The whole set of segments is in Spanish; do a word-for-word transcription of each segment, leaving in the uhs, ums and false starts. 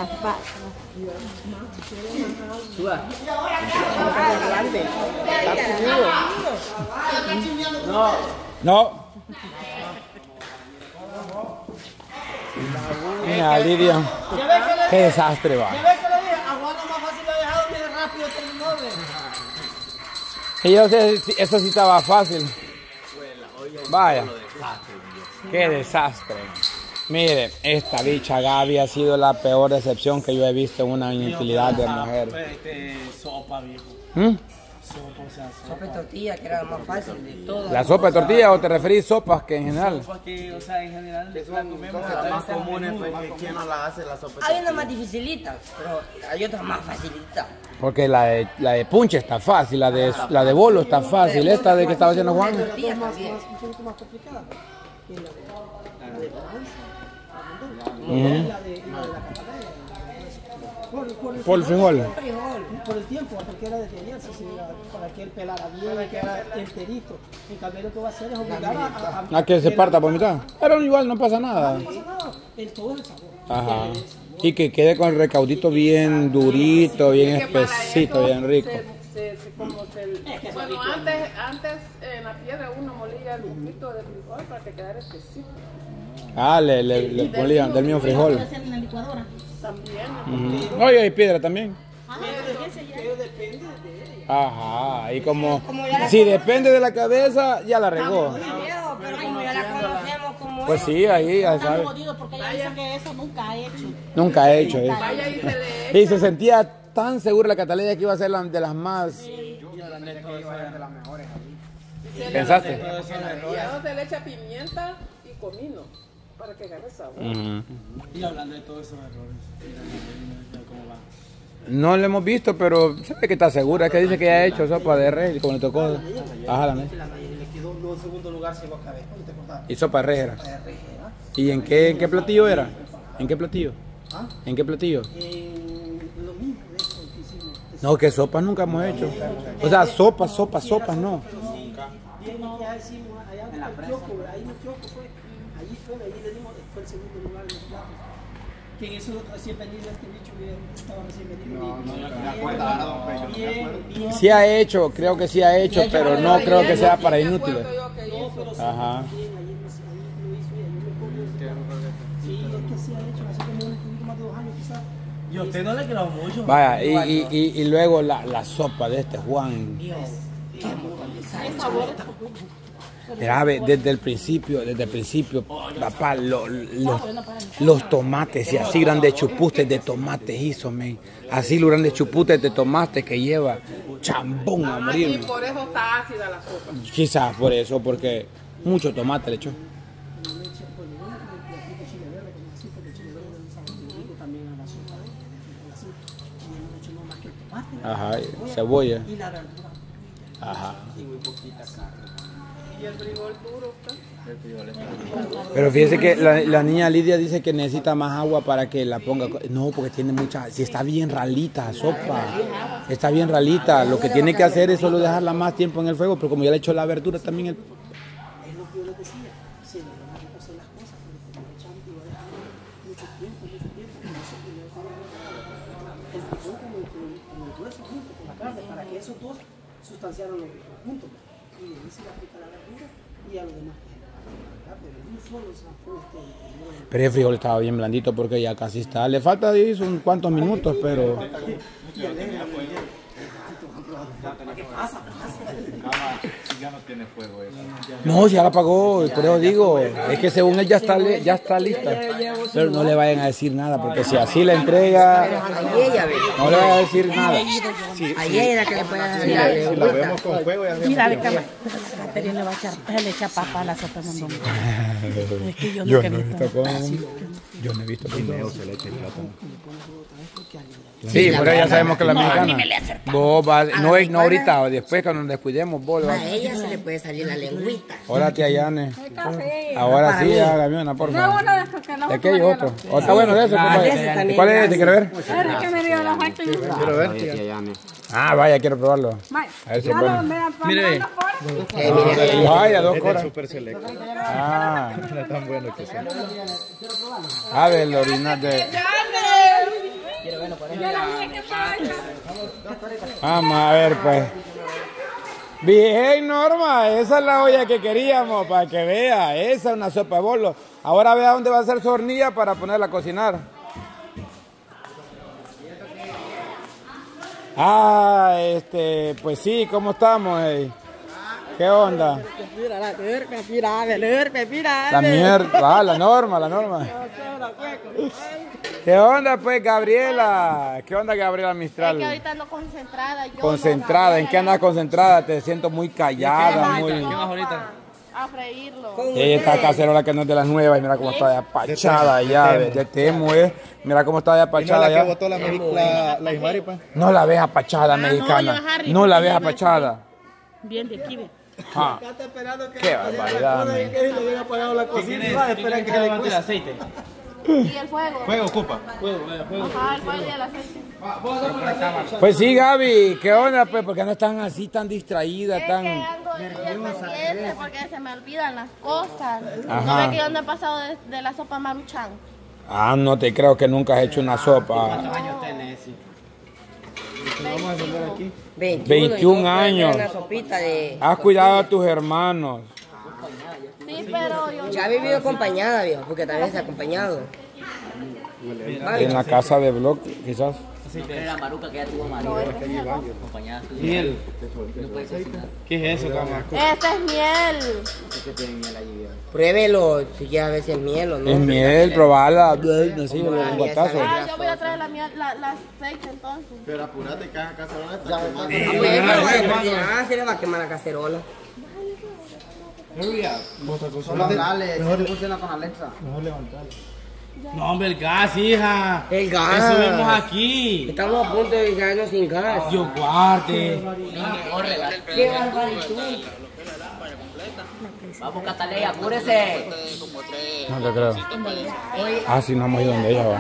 No. Mira, Lidia. Qué desastre va. Y yo sé, eso sí estaba fácil. Vaya. Qué desastre. Mire, esta bicha Gaby ha sido la peor decepción que yo he visto en una inutilidad de mujer. Sopa, viejo. ¿Mm? Sopa, o sea, sopa. Sopa de tortilla, que era más fácil de todo. ¿La sopa de tortilla o te referís sopas que en general? Sopa que, o sea, en general, que son cosas más comunes, pues, que quién no la hace la sopa. Hay unas más dificilitas, pero hay otras más facilitas. Porque la de, la de punche está fácil, la de, la de bolo está fácil, esta de que estaba haciendo Juan. La tortilla también. Un poquito más complicada. Y la de la de balanza, Uh -huh. y la de, y la de la catalana. Por, por, el por el frijol. Por el tiempo, porque era de ayer, si para que él pelara bien, que era enterito. En cambio, lo que va a hacer es obligar a, a, a que se parta por mitad. Pero igual no pasa nada. No pasa nada, el todo es el sabor. Ajá. Y que quede con el recaudito bien durito, bien espesito, bien rico. Se, se, como se, bueno, antes, antes en la piedra uno molía el poquito de frijol para que quedara espesito. Ah, le, le, le molían del mismo frijol. En la licuadora. También. Uh -huh. Oye, hay piedra también. Ah, pero depende de ella. Ajá, y como, si depende de la cabeza, ya la regó. Pero como ya la conocemos como pues sí, ahí ya sabes. Porque ella dice que eso nunca ha hecho. Nunca ha hecho eso. Y se sentía tan segura la Catalina que iba a ser la, de las más... Sí, yo la neta iba a ser de las mejores. ¿Pensaste? Ya se le echa pimienta y comino para que agarre sabor. Uh -huh. Y hablando de todos esos errores, ¿cómo va? No lo hemos visto, pero sabe que está segura, que dice que ya ha hecho sopa de res, como le tocó. Ajá, la mesa. Le quedó en segundo lugar, se iba a caber. ¿Te acordás? Y sopa de rejera. ¿Y en qué, en qué platillo era? ¿En qué platillo? ¿Ah? ¿En qué platillo? En lo mismo de eso que hicimos. No, que sopas nunca hemos hecho. O sea, sopas, sopas, sopas, no. Bien, ya hicimos allá en el Choco, ahí en el Choco fue, allí fue, ahí le dimos, fue el segundo lugar en los platos. Que en eso recién venido este bicho, estaba recién venido. No, no, no me acuerdo, bien, bien. Sí ha hecho, creo que sí ha hecho, pero no creo que sea para inútiles. No, pero sí, ajá. Bien, ahí lo hizo, ahí lo hizo. Sí, es que sí ha hecho, así como un poquito más de dos años quizás. Y a usted no le quedó mucho. Vaya, y, y, y, y luego la, la sopa de este Juan. Mira, desde el principio, desde el principio, papá, lo, lo, los tomates, y así grandes chupustes de tomates hizo, men. Así los grandes chupustes de tomates que lleva chambón a morir. Y por eso está ácida la sopa. Quizás por eso, porque mucho tomate le echó. Ajá, cebolla. Ajá. Y muy poquita carne. Y el frijol duro, el frijol está. Pero fíjese que la, la niña Lidia dice que necesita más agua para que la ponga. No, porque tiene mucha. Si está bien ralita la sopa. Está bien ralita. Lo que tiene que hacer es solo dejarla más tiempo en el fuego, pero como ya le echó la verdura también. El... Es lo que yo les decía. Se le van a recocer las cosas, porque como le echamos y va a dejar mucho tiempo, mucho tiempo. Y eso que le va a el frijol como el, como el hueso junto con la carne, para que esos dos sustanciaran juntos. Y de ahí se le aplica la verdura y a lo demás que se le va a pero en un solo zampón este. Pero el frijol estaba bien blandito porque ya casi está. Le falta ahí un cuantos minutos, pero. ¿Qué pasa? Ya no tiene fuego eso. No, ya la apagó, por eso digo, es que según él ya está, ya está lista. Pero no le vayan a decir nada, porque si así la entrega, no le vayan a decir nada. Ahí era que le puede dar la Si la vemos con fuego, ya hacemos. mira, de cama. Caterina le va a echar, le echa papa a la sopa de mondongo. Es que yo Yo nunca no he he visto. visto cómo. Yo no he visto cómo. Se le echa el plátano. Sí, pero ya sabemos que la mexicana. Vos vas, no, no ahorita, después cuando nos descuidemos, vos. A ella se le puede salir la lengüita. Ahora tía Yane. Ahora sí, hágame una, por favor. De aquello otro. O está bueno de eso, compadre. ¿Cuál es? ¿Te quiero ver? Quiero ver, tía. Ah, vaya, quiero probarlo. A ver si es bueno. Mire. Vaya, dos horas. Súper selecto. Ah. No es tan bueno que sea. A ver, el original de... Vamos a ver, pues. Bien, Norma, esa es la olla que queríamos, para que vea. Esa es una sopa de bolo. Ahora vea dónde va a ser su hornilla para ponerla a cocinar. Ah, este, pues sí, ¿cómo estamos, hey? ¿Qué onda? Mira, la mierda, mira, mira, mira. La mierda, ah, la Norma, la Norma. ¿Qué onda, pues, Gabriela? ¿Qué onda, Gabriela Mistral? Es que ahorita ando concentrada. Yo Concentrada, ¿en qué andas concentrada? Te siento muy callada, muy... ¿Qué vas ahorita? A freírlo. Ella está cacerola que no es de las nuevas y mira cómo está de apachada ya, de Temo, eh. Mira cómo está de apachada ya. botó la, la, la Ismari, pues? No la ves apachada, mexicana. No la ves apachada. Bien de aquí, ve. Ah. Qué barbaridad, man. Que le habían apagado la cocina y va a esperar que se levante el aceite. ¿Y el fuego? Fuego ocupa. Ajá, el fuego y el aceite. Pues sí, Gaby, ¿qué onda, pues? ¿Por qué no están así tan distraídas, Es tan...? que ando bien pendiente porque se me olvidan las cosas. Ajá. ¿No ves que yo ando he pasado de, de la sopa Maruchan? Ah, no te creo que nunca has hecho una sopa. ¿Cuántos años tenés? Vamos a encender aquí. veintiún años. Una sopita de... Has cuidado a tus hermanos. Sí, pero yo... Ya he vivido acompañada, viejo, porque también se ha acompañado. En la casa de Block, quizás. La maruca que ya tuvo marido. Acompañada. Miel. No puede cocinar. ¿Qué es eso, cama? Este es miel. Pruébelo, si quieres ver si es miel o no. Es miel, probala. Así, Como la un miel guatazo. sabe. Ah, yo voy a traer la miel, la, la aceite entonces. Pero apurate que esa cacerola está quemando. Ah, pues, ah, se le va a quemar la cacerola. Solo dale, no funciona con Alexa. Mejor levantarlo. No, hombre, el gas, hija. El gas. Eso vemos aquí. Estamos a punto de quedarnos sin gas. Dios guarde. ¡Qué barbaridad! Vamos, Catalea, apúrese. No te creo. Ah, sí, no hemos ido donde ella va.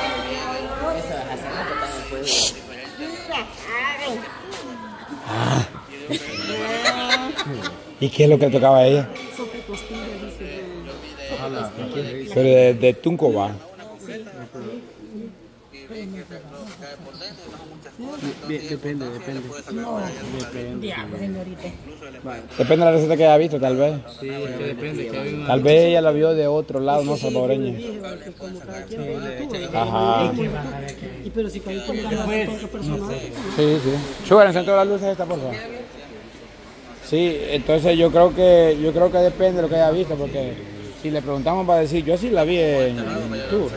Ah. ¿Y qué es lo que tocaba a ella? Pero de, de Tunco va. Depende, depende. Depende de la receta que haya visto, tal vez. Sí, que depende. Que hay una... Tal vez ella la vio de otro lado, no salvadoreña. Ajá. Y pero si cuando compran las otras personas, Sí, sí. Sugar, encendó las luces esta, por favor. Sí, entonces yo creo que yo creo que depende de lo que haya visto, porque si le preguntamos va a decir, yo sí la vi en YouTube.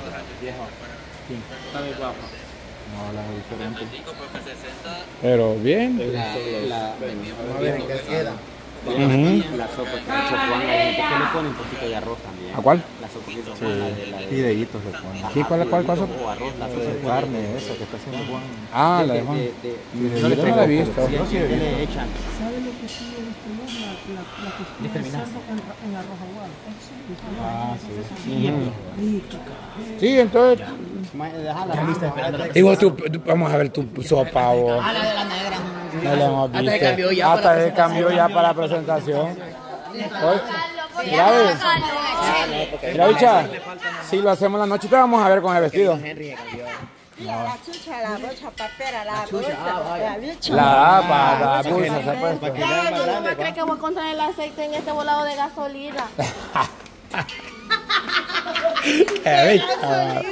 No, la diferente. Pero bien. Vamos a ver en qué queda. Ujú. La sopa que ha hecho Juan, hay gente que le pone un poquito de arroz también. ¿A cuál? La sopa que hizo Juan, la de la de... Fideitos le ponen. Sí, ¿cuál, cuál, cuál sopa? O arroz, la sopa De carne, esa que está haciendo Juan. Ah, la de Juan. de- de- Yo no la he visto. Yo sí le echan. ¿sabe lo que sí es esto? La, la, la costura de cerdo en, en arroz aguado. Ah, sí. Rica. Sí, entonces. Digo, tú, tú- vamos a ver tu sopa o. Ah, la de la negra. No le hemos visto. Hasta se cambió ya Hasta para se cambió ya para la presentación. Oye, mira, ve. Mira, bicha, si lo hacemos en la noche, te vamos a ver con el vestido. La chucha, la bocha papera, la bolsa, la bicha. La para la bolsa se ha puesto. Ay, yo no me creo que voy a encontrar el aceite en este volado de gasolina. Eh, bicha.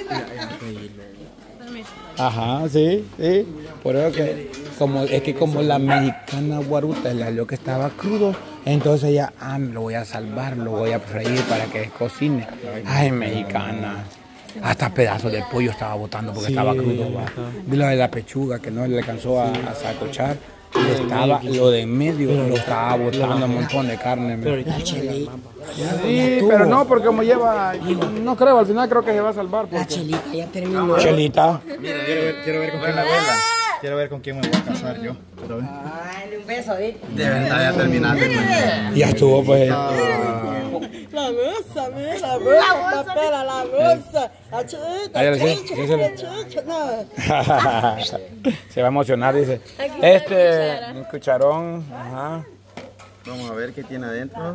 Ajá, sí, sí. Por eso que, como, es que como la mexicana guaruta, la lo que estaba crudo, entonces ya, ah, lo voy a salvar, lo voy a freír para que cocine. Ay, mexicana. Hasta pedazos de pollo estaba botando porque estaba crudo. Va. Y lo de la pechuga que no le alcanzó a, a sacochar. Y estaba, lo de en medio lo estaba botando un montón de carne. La chelita. Sí, pero no, porque como lleva, no creo, al final creo que se va a salvar. La Porque... chelita ya terminó. Chelita. Mira, quiero ver, quiero ver con quién me voy a Quiero ver con quién me voy a casar yo. Pero, ¿eh? Ay, un beso, ¿eh? De verdad ya terminaste. Ya estuvo, pues. La bolsa, mira, la bolsa papera, la bolsa, la chucha, Ahí, la sí, chucha, sí, sí. la chucha, no. Se va a emocionar, dice. Este, un cucharón. Ajá. Vamos a ver qué tiene adentro.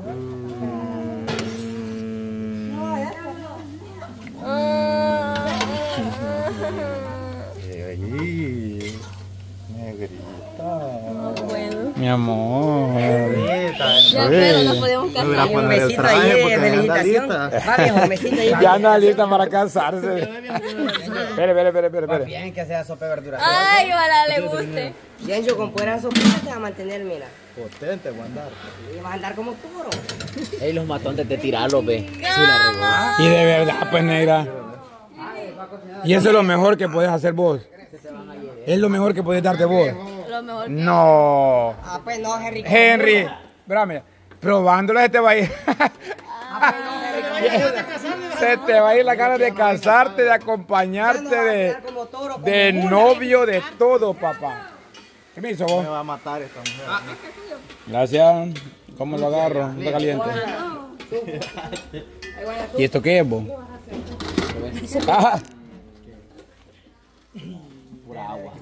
amor. Ya, pero no podemos casar. Un besito ahí de felicitación. Va, viejo, un besito ahí. Ya anda lista para casarse. Espere, espere, espere, espere. Bien que sea sopa de verdura. Ay, ojalá le guste. Yencho, con pura sopita te va a mantener, mira. Potente, voy a andar. Y vas a andar como toro. Ey, los matones de tirarlos, ve. Sí, la regó. Y de verdad, pues, negra. Y eso es lo mejor que puedes hacer vos. Es lo mejor que puedes darte vos. Lo mejor que... No. Ah, pues no, Henry. Henry, espérame, probándolo se te va a ir. Se te va a ir la gana de casarte, de acompañarte, de, de novio, de todo, papá. ¿Qué me hizo vos? Me va a matar esta mujer. Gracias. ¿Cómo lo agarro? ¿No está caliente? ¿Y esto qué es, vos? Ah. Pura agua.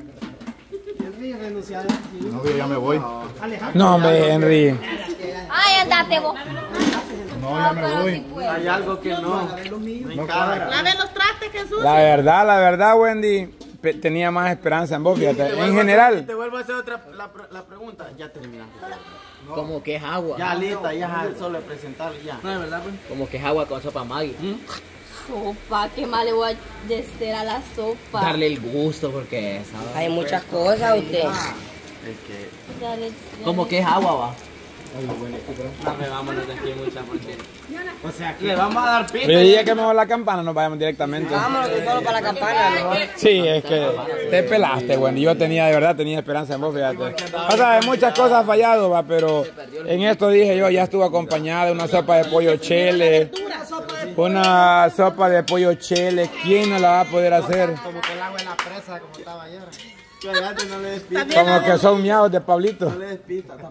No, yo ya me voy. No, hombre, Henry. Ay, andate vos. No, ya me voy. Hay algo que no. No cuadra. Lave los trastes, Jesús. La verdad, la verdad, Wendy, pe- tenía más esperanza en vos, fíjate. En general. Te vuelvo a hacer otra la, la pregunta. Ya terminaste. Como que es agua. Ya lista, ya solo presentar ya. No, de verdad, pues. Como que es agua con sopa Maggi. Sopa, qué mal le voy a decir a la sopa. Darle el gusto porque es agua. Hay muchas cosas, usted. Es que. Dale, Como que es agua, va. No, me vámonos de aquí mucha porque. O sea, que le vamos a dar pista. Pero ya que me va la campana, nos vayamos directamente. Vámonos solo para la campana, mejor. Sí, es que te pelaste, Wendy. Yo tenía, de verdad, tenía esperanza en vos, fíjate. O sea, en muchas cosas ha fallado, va, pero en esto dije yo, ya estuve acompañada de una sopa de pollo chele. Una sopa de pollo chele. ¿Quién no la va a poder hacer? Como que el agua en la presa, como estaba ayer. Cállate, no le des pista. Como que son miados de Pablito. No le des pista.